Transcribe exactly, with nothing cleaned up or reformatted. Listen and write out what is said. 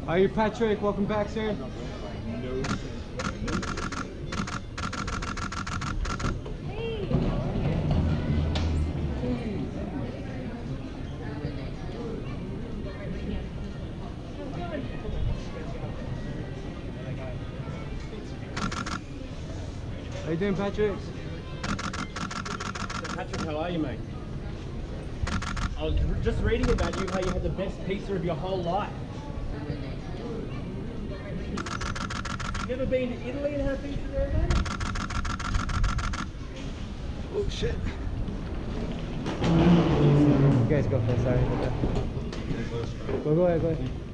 Are you Patrick? Welcome back, sir. How you doing, Patrick? Patrick, how are you, mate? I was just reading about you, how you had the best pizza of your whole life. You ever been to Italy and had pizza there, mate? Oh shit. You guys go first, sorry. Go, go ahead, go ahead.